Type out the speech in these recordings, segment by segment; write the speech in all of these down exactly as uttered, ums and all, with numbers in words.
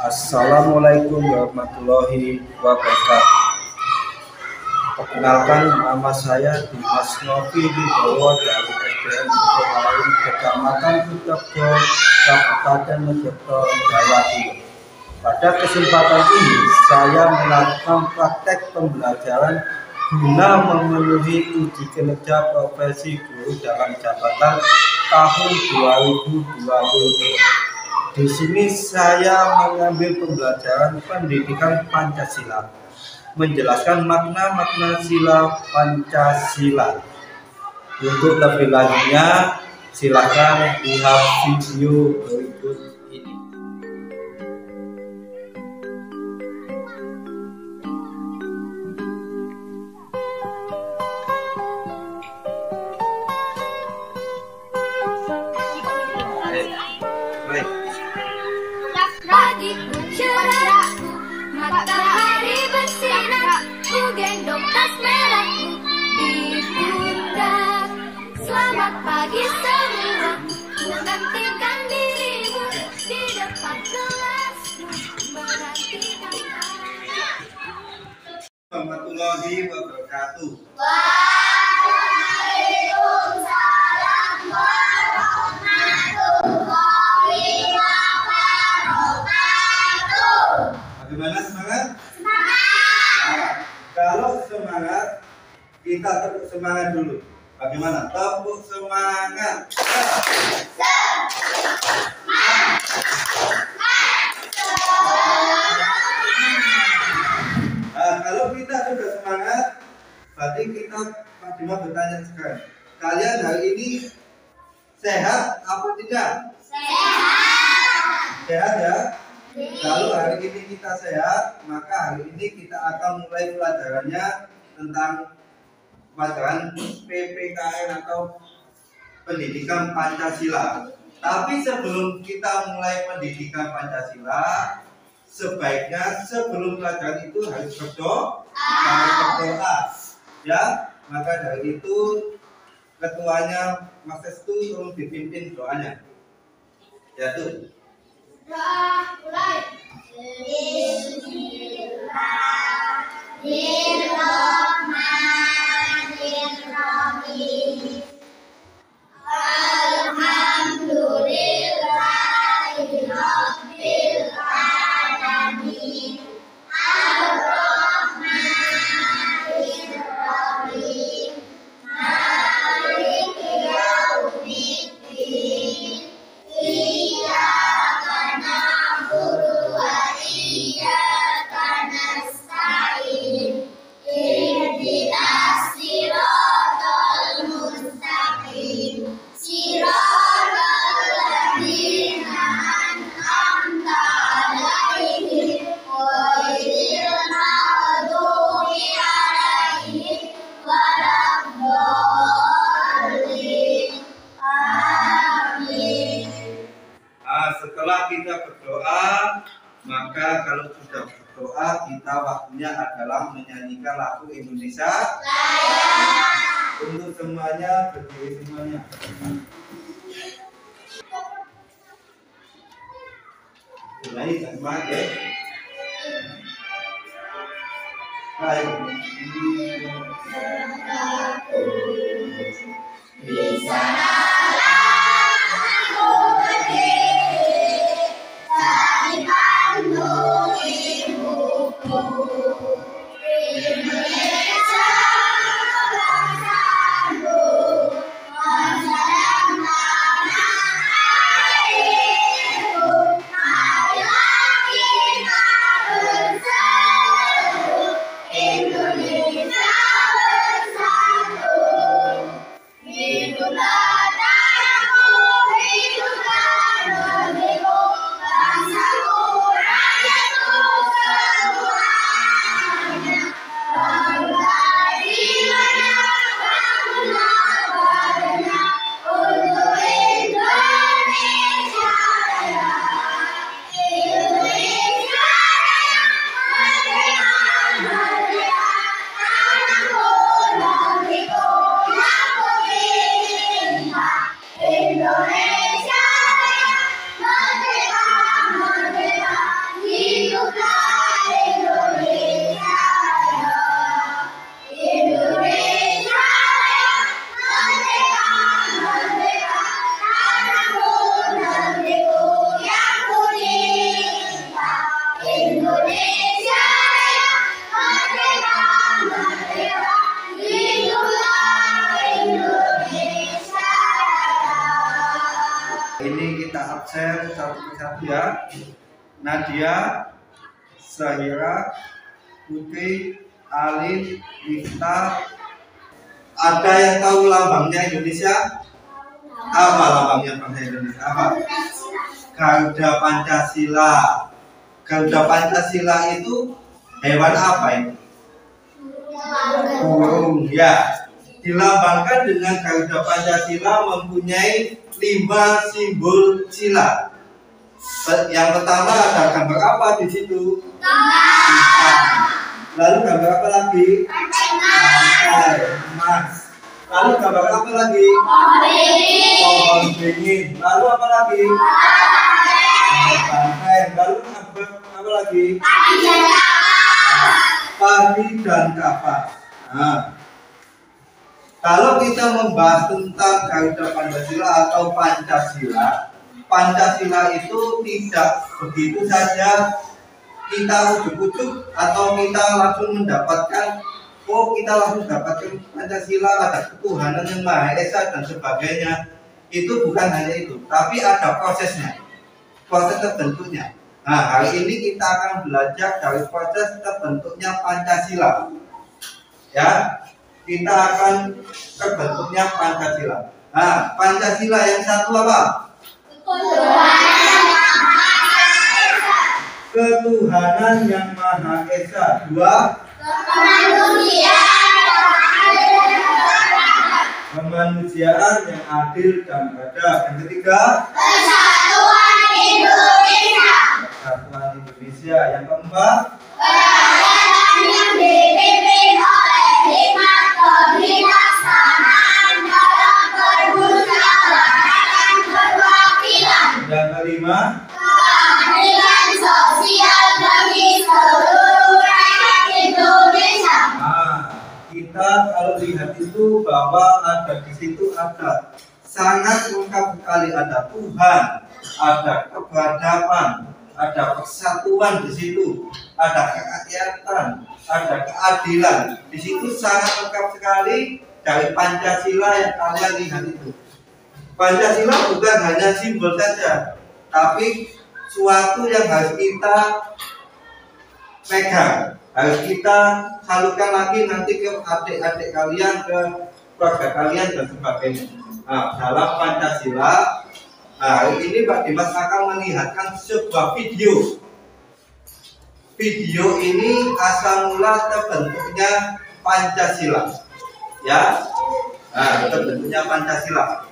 Assalamualaikum warahmatullahi wabarakatuh. Perkenalkan, nama saya Dimas Novi Wibowo dari S D N Sukolain Kecamatan Sutojo, Kabupaten Mojokerto, Jawa Timur. Pada kesempatan ini saya melakukan praktek pembelajaran guna memenuhi uji kinerja profesi guru dalam jabatan tahun dua ribu dua puluh dua. Di sini saya mengambil pembelajaran pendidikan Pancasila, menjelaskan makna-makna sila Pancasila. Untuk lebih lanjutnya, silakan lihat video berikut ini. Baik. Pagiku cerahku, matahari bersinar, ku gendong tas merahku di pundak. Selamat pagi semua, ku nantikan dirimu di depan kelasku, menantikan Warahmatullahi wabarakatuh. Waalaikumsalam warahmatullahi wabarakatuh. Bagaimana, semangat? Semangat. Kalau semangat, kita tepuk semangat dulu. Bagaimana? Tepuk semangat. Nah, kalau kita sudah semangat, berarti kita Pak Dima bertanya sekarang. Kalian hari ini sehat apa tidak? Sehat. Sehat ya? Kalau hari ini kita sehat, maka hari ini kita akan mulai pelajarannya tentang pelajaran P P K N atau pendidikan Pancasila. Tapi sebelum kita mulai pendidikan Pancasila, sebaiknya sebelum pelajaran itu harus berdoa, harus berdoa, ya. Maka dari itu ketuanya Mas Estu tolong dipimpin doanya. Ya tuh. Doa mulai. Bismillahirrahmanirrahim. Alhamdulillahirabbil alamin. Ar-Rahmanir-Rahim. Maliki yaumiddin. Iyyaka na'budu wa iyyaka nasta'in. Ihdinas siratal mustaqim. Siratal ladzina an'amta 'alaihim ghairil maghdubi 'alaihim waladdallin. Amin. Nah, setelah kita berdoa, maka kalau sudah berdoa, kita waktunya adalah menyanyikan lagu Indonesia Raya. untuk semuanya, berdiri semuanya. Mulai semangat ya. Baik. Di sanalah aku berdiri, tarikanmu ibuku. Indonesia bangsaku, bangsa yang tanah airku. Marilah kita bersatu, Indonesia bersatu. Hiduplah satu ya. Nadia, Zahira, Putri, Alif, Miftah. Ada yang tahu lambangnya Indonesia? Apa lambangnya bangsa Indonesia? Apa? Garuda Pancasila. Garuda Pancasila itu hewan apa ini? Burung ya. Dilambangkan dengan Garuda Pancasila mempunyai lima simbol sila. Yang pertama ada gambar apa di situ? Lalu gambar apa lagi? Emas. Lalu gambar apa lagi? Pohon beringin. Lalu apa lagi? Banteng. Lalu gambar apa lagi? Padi dan kapas. Nah, kalau kita membahas tentang Garuda Pancasila atau Pancasila, Pancasila itu tidak begitu saja kita ujuk-ujuk atau kita langsung mendapatkan, oh kita langsung dapatkan Pancasila, ada ketuhanan yang Maha Esa dan sebagainya. Itu bukan hanya itu, tapi ada prosesnya, proses terbentuknya. Nah, hari ini kita akan belajar dari proses terbentuknya Pancasila. Ya, kita akan terbentuknya Pancasila. Nah, Pancasila yang satu apa? Ketuhanan yang Maha Esa. Dua, kemanusiaan yang adil dan beradab. Yang ketiga, Persatuan Indonesia. Persatuan Indonesia. Yang keempat, Peradaban yang dipimpin oleh hikmat kebijaksanaan dalam permusyawaratan dan perwakilan. yang kelima, Keadilan sosial bagi seluruh rakyat Indonesia. nah, kita kalau lihat itu bahwa ada di situ ada sangat lengkap sekali, ada Tuhan, ada keberadaban, ada persatuan di situ, ada kerakyatan, ada keadilan. Di situ sangat lengkap sekali dari Pancasila yang kalian lihat itu. Pancasila bukan hanya simbol saja, tapi suatu yang harus kita pegang, harus kita salurkan lagi nanti ke adik-adik kalian, ke keluarga kalian dan sebagainya. Nah, dalam Pancasila, nah, hari ini Pak Dimas akan melihatkan sebuah video. Video ini asal mula terbentuknya Pancasila, ya. Nah, terbentuknya Pancasila.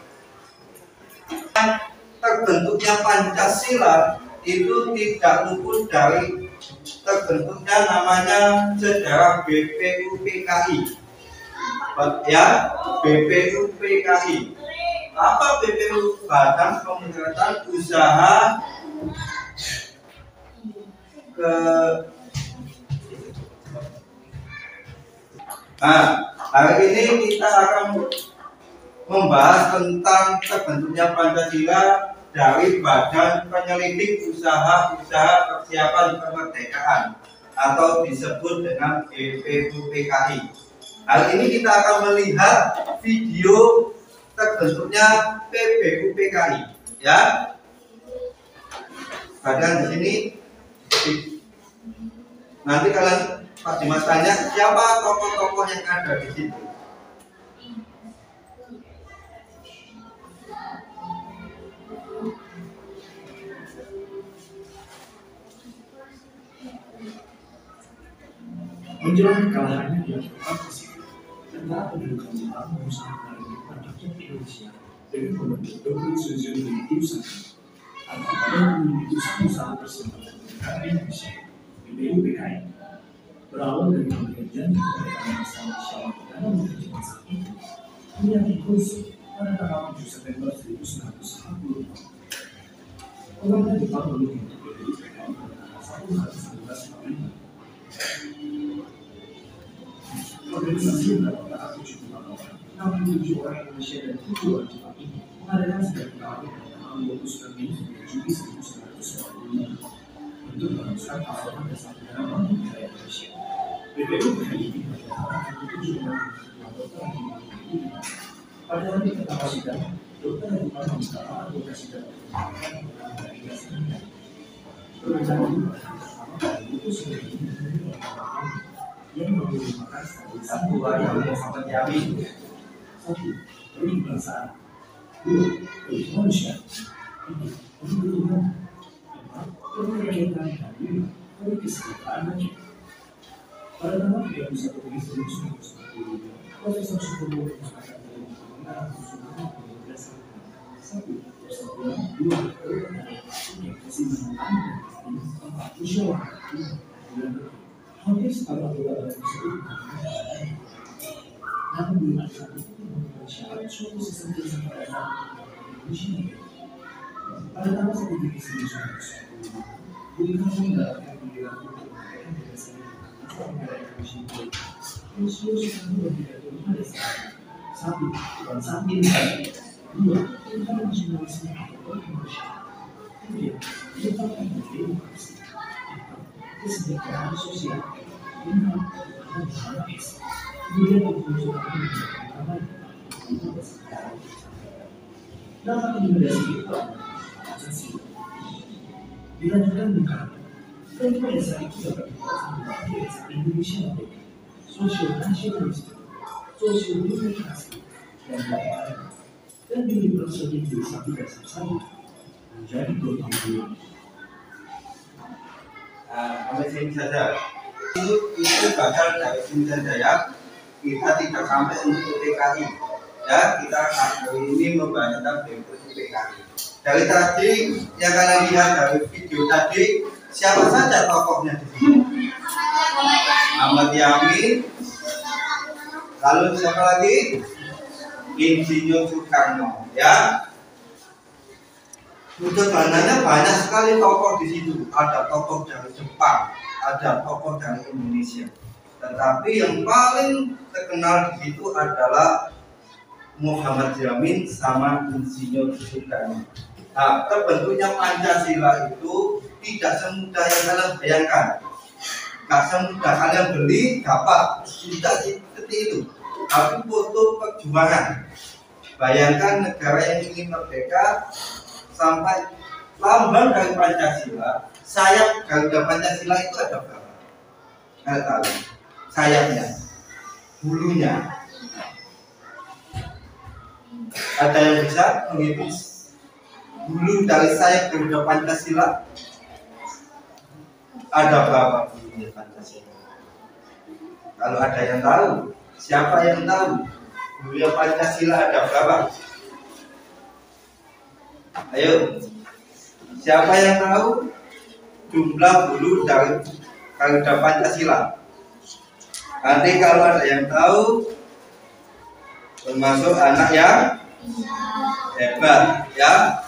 Terbentuknya Pancasila itu tidak luput dari terbentuknya namanya sejarah B P U P K I, ya, B P U P K I. Apa B P U? Badan Pemerintah Usaha ke Nah, hari ini kita akan membahas tentang terbentuknya Pancasila dari Badan Penyelidik Usaha-Usaha Persiapan Kemerdekaan atau disebut dengan B P U P K I. Hari ini kita akan melihat video terbentuknya B P U P K I, ya. Badan di sini. Nanti kalian Pak Dimas tanya siapa tokoh-tokoh yang ada di situ. Menjelang kekalahannya di Perang Pasifik, tentara pendudukan Jepang berusaha menarik rakyat Indonesia dengan membentuk Organisasi Unit Usaha atau Badan Unit Usaha Perserikatan Negara Indonesia (B P U P K I). Berawal dari pemberian janji kemerdekaan bersama Syawal Perdana Menteri Jepang saat itu, Miyagi Koizumi pada tanggal tujuh September seribu sembilan ratus empat puluh lima. Pemerintah Jepang lalu membentuk B P U P K I pada tanggal satu Maret seribu sembilan ratus empat puluh lima. Organisasi yang terdiri tujuh puluh delapan orang, enam puluh tujuh orang Indonesia dan tujuh orang Jepang ini mengadakan sidang pertama pada tanggal dua puluh sembilan Mei Juli seribu sembilan ratus sembilan puluh lima untuk merumuskan pasokan dasar negara Bank Negara Indonesia. B P U P K I ini berdasarkan tujuh orang dokter yang dimiliki. Pada hari pertama sidang, dokter yang meminta anggota sidang yang menggunakan Satu ada Muhammad Yamin. satu peribahasa, dua kemanusiaan, tiga penghitungan, empat kemerdekaan dari dari kesejahteraan manusia. Pada tanggal tiga puluh satu Mei seribu sembilan ratus empat puluh lima, Profesor Sutomo Mustaka dari Pembangunan Susunan berdasarkan satu persatuan, dua kerukunan, tiga kesinambungan, empat musyawarah, lima keadilan. Hampir separuh anggota tersebut namun belum ada satu pun memenuhi syarat suatu sistem kesetaraan Indonesia. Pada tanggal satu Juli seribu sembilan ratus empat puluh lima, Bung Karno mendapatkan pilihan untuk mengadakan berdasarkan asal negara Indonesia. Usul Soekarno dan pidato pada saat satu kebangsaan Indonesia, dua tentang nasionalisme atau kemanusiaan, tiga menetapkan demokrasi, empat kesejahteraan sosial, lima ketuhanan yang Maha Esa. Kemudian dimunculkan pertama dapat rekomendasi itu Pancasila. Dilanjutkan dengan dan pada saat itu dapat dikatakan Indonesia merdeka, sosial nasionalisme, sosial demokrasi, dan lain-lain, dan diberi persediaan di satu dasar satu menjadi gelombang dua. Sampai sini saja. Itu itu bakal dari sini saja ya. Kita tidak sampai untuk P K I. Ya, kita hari ini membacakan berikut P K I. Dari tadi yang kalian lihat dari video tadi, siapa saja tokohnya di sini? Ahmad Yamin. Lalu siapa lagi? Insinyur Soekarno. Ya. Sebenarnya banyak sekali tokoh di situ. Ada tokoh dari Jepang, ada tokoh dari Indonesia. Tetapi yang paling terkenal di situ adalah Muhammad Yamin sama Insinyur Soekarno. Nah, terbentuknya Pancasila itu tidak semudah yang kalian bayangkan. Tidak semudah kalian beli dapat, tidak seperti itu. Tapi butuh perjuangan. Bayangkan negara yang ingin merdeka sampai lambang dari Pancasila, sayap Garuda Pancasila itu ada berapa? Kalian tahu? Sayapnya, bulunya. Ada yang bisa menghitung bulu dari sayap Garuda Pancasila? Ada berapa bulunya Pancasila? Kalau ada yang tahu, siapa yang tahu bulunya Pancasila ada berapa? Ayo, siapa yang tahu jumlah bulu dari Garuda Pancasila? Nanti kalau ada yang tahu, termasuk anak yang hebat, ya.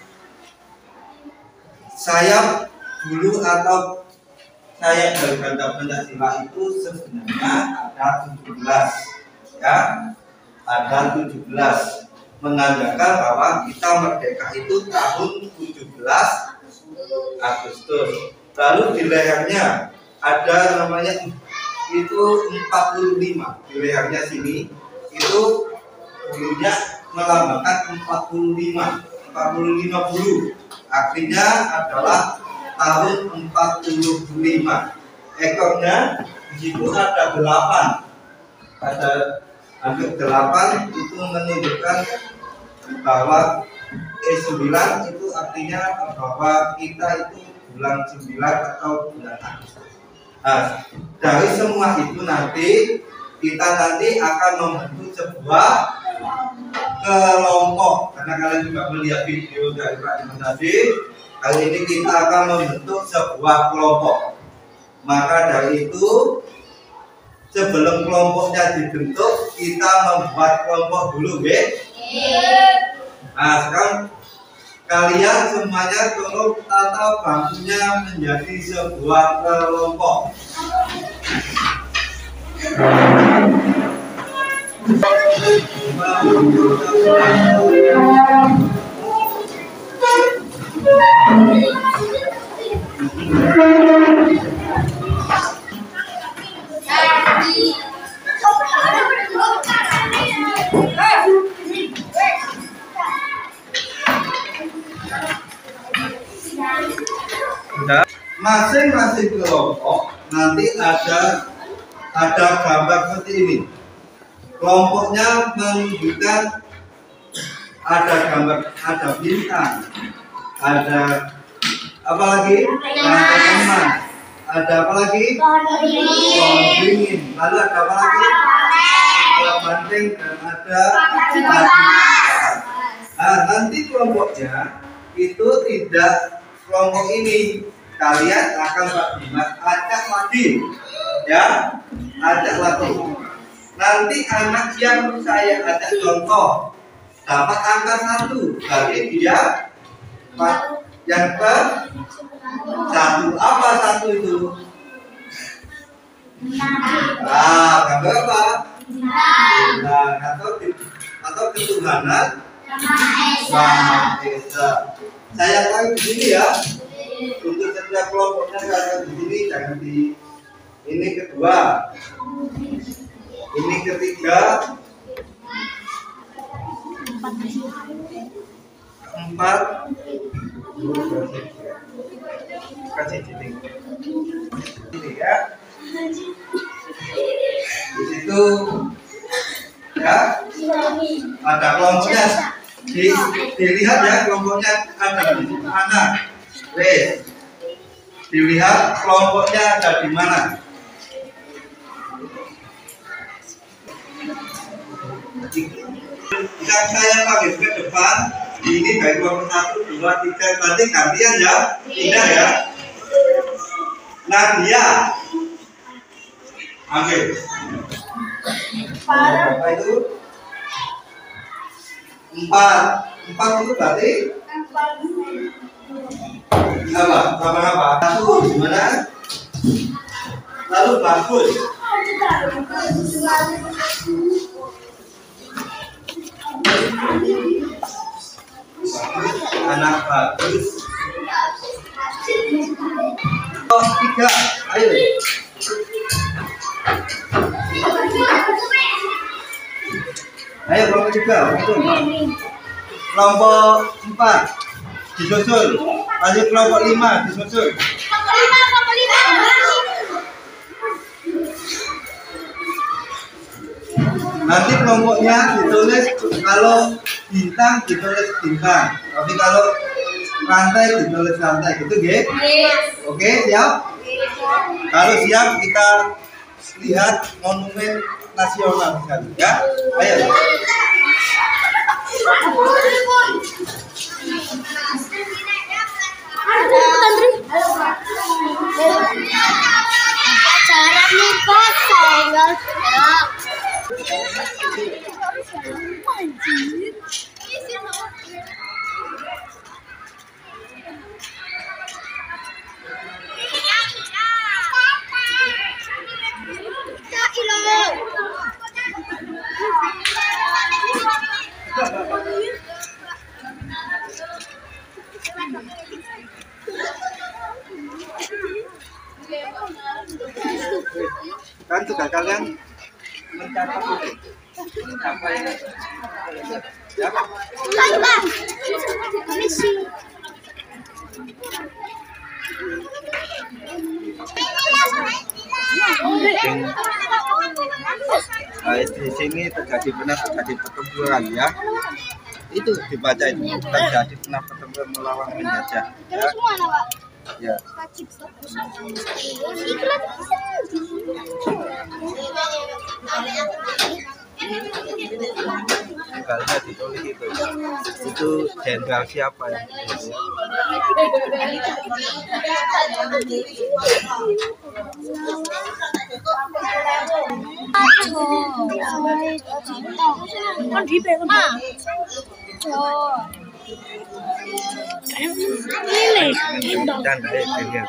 Sayap bulu atau sayap dari Garuda Pancasila itu sebenarnya ada tujuh belas, ya. Ada tujuh belas. Menandakan bahwa kita merdeka itu tahun tujuh belas Agustus. Lalu di lehernya ada namanya itu empat puluh lima. Di lehernya sini itu bulunya melambangkan empat puluh lima. empat puluh lima bulu. Artinya adalah tahun empat puluh lima. Ekornya di situ ada delapan. Ada hampir delapan, itu menunjukkan bahwa E sembilan itu artinya bahwa kita itu bulan sembilan atau bulan Agustus. Nah, dari semua itu nanti kita nanti akan membentuk sebuah kelompok. Karena kalian juga melihat video dari Pak Iman tadi, kali ini kita akan membentuk sebuah kelompok. Maka dari itu, sebelum kelompoknya dibentuk, kita membuat kelompok dulu, ya. Nah, sekarang kalian semuanya tolong tata bangkunya menjadi sebuah kelompok. masing-masing kelompok nanti ada ada gambar seperti ini. Kelompoknya menunjukkan ada gambar, ada bintang, ada apa lagi? Rantai emas, ada apa lagi? Pohon beringin, lalu ada apa lagi? Bola banteng dan ada batu. Nah, nanti kelompoknya itu tidak kelompok ini. Kalian akan Pak Dimas ajak lagi, ya, ajak lagi. Nanti anak yang saya ajak contoh dapat angka satu, berarti dia yang ke satu. Apa satu itu? Nah, gambar apa? Nah, atau atau ketuhanan Maha Esa. Saya tahu di sini ya. Untuk setiap kelompoknya saya di sini, jangan di ini kedua, ini ketiga, empat, kasih titik, ini ya. Di situ ya ada kelompoknya. Di, dilihat ya kelompoknya ada di mana. Wes, dilihat kelompoknya ada di mana. Jika saya panggil ke depan, ini dari kelompok satu, dua, tiga, berarti gantian ya, tidak ya. Nadia, ambil. Berapa itu? Empat, empat itu berarti apa? Apa apa? Satu gimana? Lalu bagus. Anak bagus. Oh, tiga, ayo. Ayo kelompok tiga, betul. Kelompok empat disusul. Lanjut kelompok lima disusul. Kelompok lima, kelompok lima. Nanti kelompoknya ditulis, kalau bintang ditulis bintang, tapi kalau rantai ditulis rantai, gitu ya? Oke, siap? Kalau siap kita lihat monumen nasional sekali, ya? Ayo. Cara nih pas saya Kan juga kalian mencapai mencapai ya. Nah, di sini terjadi benar terjadi pertempuran ya. Itu dibaca itu terjadi benar pertempuran melawan penjajah. Ya. Ya. Tanggalnya ditulis itu. Itu jenderal siapa ya? Con đi về con mà. Dan dari kalian.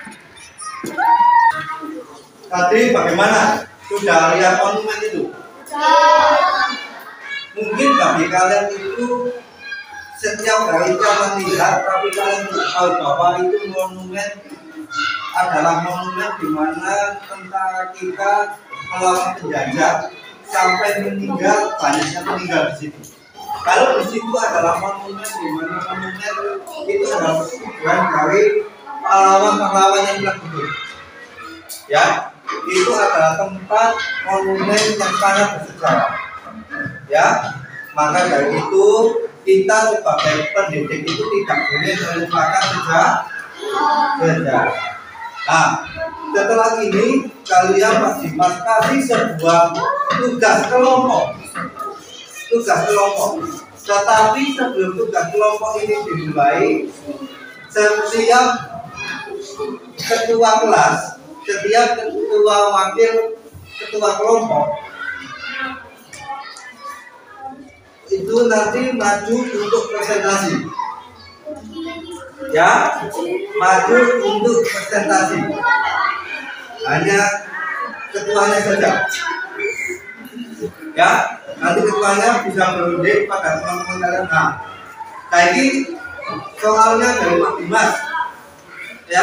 Tadi bagaimana? Sudah lihat monumen itu? bagi kalian itu setiap hari kalian lihat, tapi kalian tidak tahu bahwa itu monumen adalah monumen di mana tentara kita melawan penjajah sampai meninggal, banyaknya meninggal di situ. Kalau di situ adalah monumen di mana monumen itu adalah persetujuan dari pahlawan-pahlawan yang telah gugur. Ya, itu adalah tempat monumen yang sangat bersejarah. Ya, maka dari itu kita sebagai pendidik itu tidak boleh melupakan sejarah. Nah, setelah ini kalian masih Mas kasih sebuah tugas kelompok. Tugas kelompok. Tetapi sebelum tugas kelompok ini dimulai, setiap ketua kelas, setiap ketua wakil ketua kelompok itu nanti maju untuk presentasi. Ya, maju untuk presentasi. Hanya ketuanya saja. Ya, nanti ketuanya bisa berunding pada teman-teman kalian. Nah, kayak ini soalnya dari Pak Dimas. Ya,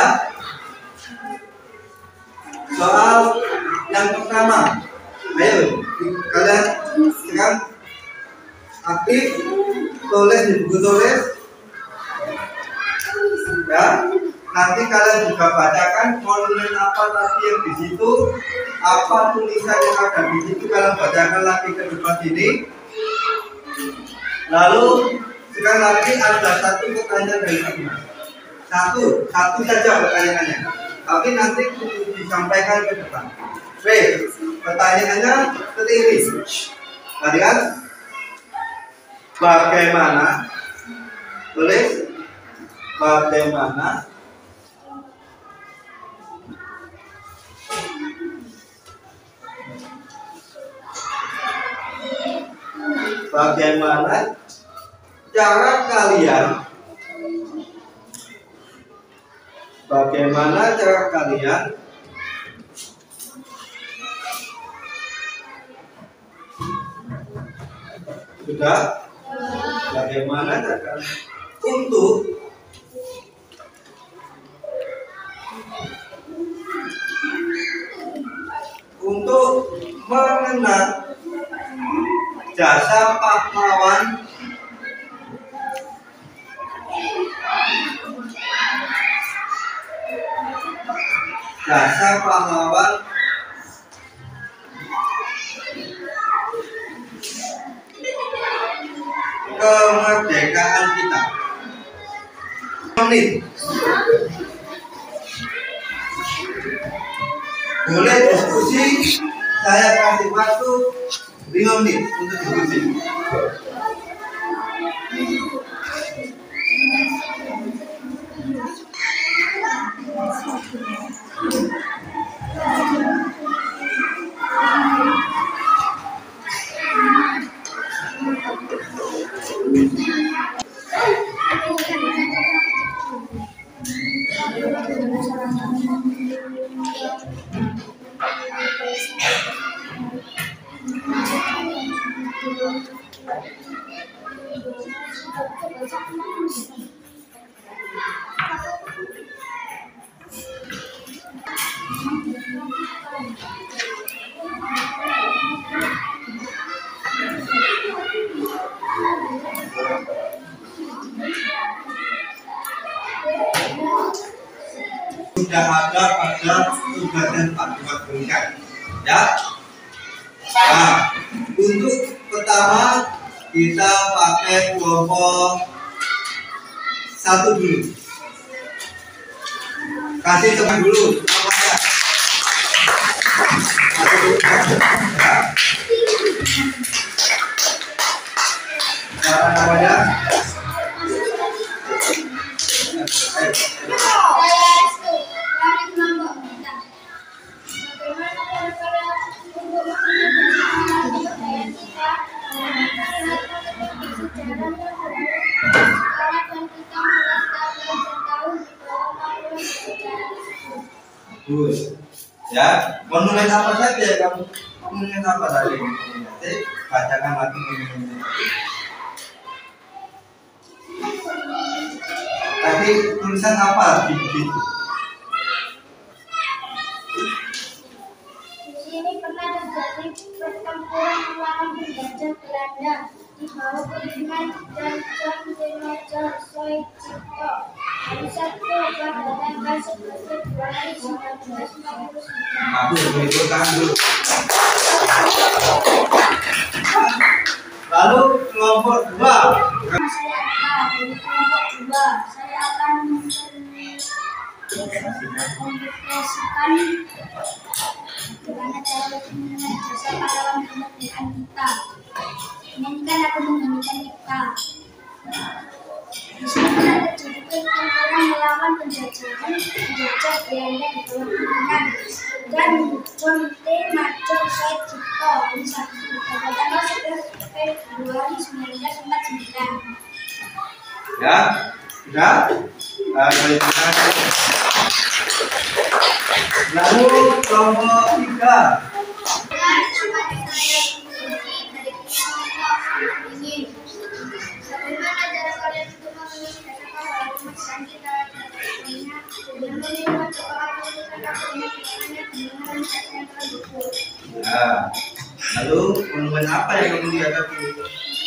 soal yang pertama, ayo kalian sekarang aktif tulis di buku tulis. Ya, nanti kalian juga bacakan monumen apa tadi yang di situ, apa tulisan yang ada di situ, kalian bacakan lagi ke depan sini. Lalu sekarang lagi ada satu pertanyaan dari kami. Satu, satu saja pertanyaannya. Tapi nanti disampaikan ke depan. Baik, pertanyaannya seperti ini. Tadi kan, bagaimana? Tulis. Bagaimana Bagaimana cara kalian Bagaimana cara kalian Sudah? Bagaimana cara kalian untuk untuk mengenang jasa pahlawan jasa pahlawan kemerdekaan kita. Menit. Boleh diskusi, saya kasih waktu lima menit untuk diskusi. Sudah ada pada tugas dan panduan berikan, ya. Nah, untuk pertama kita pakai kelompok satu dulu. Kasih teman dulu, namanya. Satu dulu, ya. Apa namanya? Good. Ya. Monumen apa saja kamu? Monumen apa tadi? Nanti bacakan lagi monumennya. Tadi tulisan apa di situ? Di sini pernah terjadi pertempuran melawan penjajah Belanda di bawah pimpinan Jan Timojo Soecito. Hari Sabtu pada tanggal sebelas Februari seribu sembilan ratus empat puluh sembilan. Aku berikutkan dulu. Lalu kelompok dua. Saya akan dari kelompok dua. Saya akan menginvestasikan bagaimana cara mengenai jasa pahlawan kemerdekaan kita. Ini kan aku menyanyikan kita. Di sini ada terjadi pertempuran melawan penjajahan penjajah Belanda di bawah pimpinan dan John T. Major Soecito pada tanggal sebelas Februari seribu sembilan ratus empat puluh sembilan. Ya, sudah. Nah, berikutnya. Lalu kelompok tiga. Bagaimana cara kalian untuk memenuhi kata pahlawan dan kita dengan menerima kepala Nah, lalu monumen apa yang kamu lihat tadi?